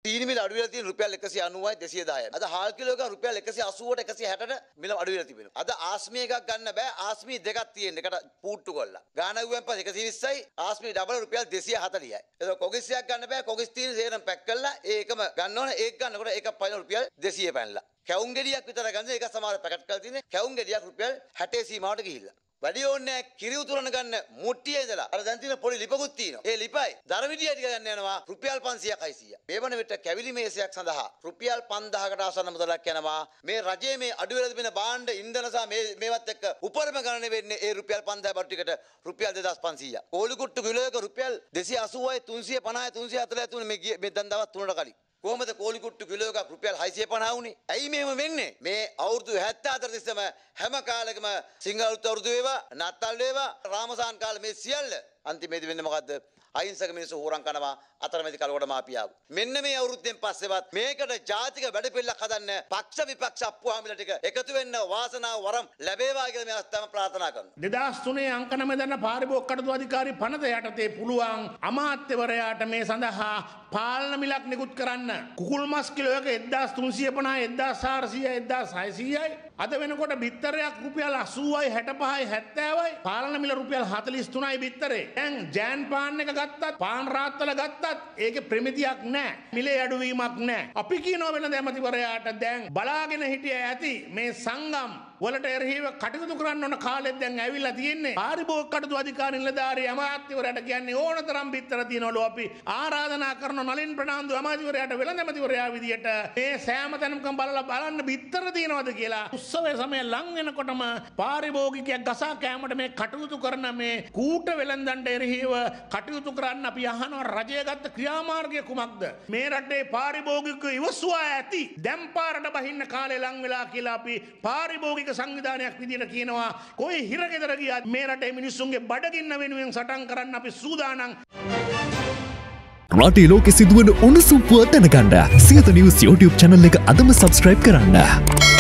තීනි මිල අඩු වෙලා තියෙන රුපියල් 190යි 210යි. අද හාල් කිලෝ එක රුපියල් 180ට 160ට මිල අඩු වෙලා තිබෙනවා. අද ආස්මී එකක් ගන්න බෑ. ආස්මී දෙකක් තියෙන එකට පූට්ටු කරලා. ගාන ගුවෙන් පස්සේ 120යි ආස්මී ඩබල් රුපියල් 240යි. ඒක කොගිස් එකක් ගන්න බෑ. කොගිස් තීනි සේරම පැක් කරලා ඒකම ගන්න ඕන. ඒක ගන්නකොට ඒක පයින් රුපියල් 200 පැනලා. කැවුම් ගෙඩියක් විතර ගන්න ඒක සමහර පැකට් කරලා තියෙන්නේ. කැවුම් ගෙඩියක් රුපියල් 60 සීමාවට ගිහිල්ලා. වැඩි ඕනේ කිරි උතුරන ගන්න මුට්ටියේ ඉඳලා අර දැන් තියෙන පොඩි ලිපකුත් තියෙනවා. ඒ ලිපයි දරවිඩිය ටික ගන්න යනවා රුපියල් 500ක් 600ක්. මේ වන විට කැවිලි මේසයක් සඳහා රුපියල් 5000කට ආසන්න මුදලක් යනවා. මේ රජයේ මේ අඩු වෙලා තිබෙන භාණ්ඩ ඉන්ධන සහ මේවත් එක්ක උපරිම ගණන වෙන්නේ ඒ රුපියල් 5000 බඩු ටිකට රුපියල් 2500ක්. කෝලි කුට්ටු කිලෝ එක රුපියල් 280යි 350යි 340යි තුන මේ දැන් දවස් 3කට කලින්. කොහොමද කෝලි කුට්ටු කිලෝ එකක් රුපියල් 650 වුනේ? ඇයි මෙහෙම වෙන්නේ? මේ අවුරුදු 74 තිස්සම හැම කාලෙකම සිංහල අවුරුදු වේවා, නත්තල් වේවා, රාමසාන් කාලේ මේ සියල්ල අන්තිමේදී වෙන්නේ මොකද්ද? අහිංසක මිනිස්සු හොරන් කරනවා අතරමැදි කලවඩ මාපියාව. මෙන්න මේ අවුරුද්දෙන් පස්සේවත් මේකට ජාතික වැඩපිළිවෙලක් හදන්න පක්ෂ විපක්ෂ අප්පුහාමිල ටික එකතු වෙන්න වාසනාව වරම් ලැබේවා කියලා මේ අවස්ථාවම ප්‍රාර්ථනා කරනවා. 2003 අංක 9 දන්න පාරිභෝගික කටයුතු අධිකාරී පනත යටතේ පුළුවන් අමාත්‍යවරයාට මේ සඳහා පාලන මිලක් නිකුත් කරන්න. කුකුල් මස් කිලෝ එක 1350 1400 1600යි. අද වෙනකොට බිත්තරයක් රුපියල් 80යි 65යි 70යි. පාලන මිල රුපියල් 43යි බිත්තරේ. දැන් ජෑන් පාන් එක ගත්තත් පාන් රාත්තල ගත්තත් ඒකේ ප්‍රමිතියක් නැහැ. මිලේ අඩුවීමක් නැහැ. අපි කියනවා වෙන දැමතිවරයාට දැන් බලාගෙන හිටිය ඇති මේ සංගම් වලට එරෙහිව කටයුතු කරන්න ඕන කාලෙත් දැන් ඇවිල්ලා තියෙන්නේ. පාරිභෝගික කටයුතු අධිකාරී නිලධාරී අමාත්‍යවරයාට කියන්නේ ඕනතරම් බිත්තර තියනවලු අපි ආරාධනා කරන නලින් ප්‍රනාන්දු අමාත්‍යවරයාට වෙළඳමතිවරයා විදියට මේ සෑම තැනකම බලන්න බිත්තර තියනවද කියලා. උත්සවයේ සමය ලං වෙනකොටම පාරිභෝගිකයෙක් ගසා කෑමට මේ කටයුතු කරන මේ කූට වෙළඳන්ට එරෙහිව කටයුතු කරන්න අපි අහනවා රජය ගත්ත ක්‍රියාමාර්ගය කුමක්ද? මේ රටේ පාරිභෝගිකයෝ ඉවසුවා ඇති. දැන් පාරට බහින්න කාලේ ලං වෙලා කියලා අපි පාරිභෝගික සංවිධානයක් විදියට කියනවා. කොයි හිරගෙදර ගියත් මේ රටේ මිනිස්සුන්ගේ බඩගින්න වෙනුවෙන් සටන් කරන්න අපි සූදානම්. රටේ ලෝකෙ සිදුවන උණුසුම් පුවත් දැනගන්න සියත නිවුස් YouTube channel එක අදම subscribe කරන්න.